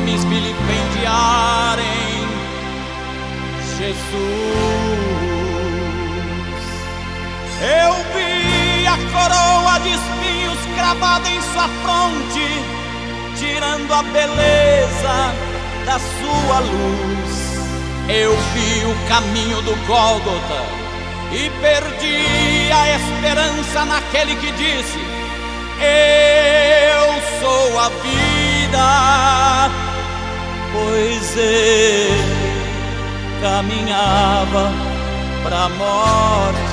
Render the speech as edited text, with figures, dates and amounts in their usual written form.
homens vilipendiarem Jesus. Eu vi a coroa de espinhos cravada em sua fronte, tirando a beleza da sua luz. Eu vi o caminho do Gólgota e perdi a esperança naquele que disse: eu sou a vida, pois ele caminhava para a morte.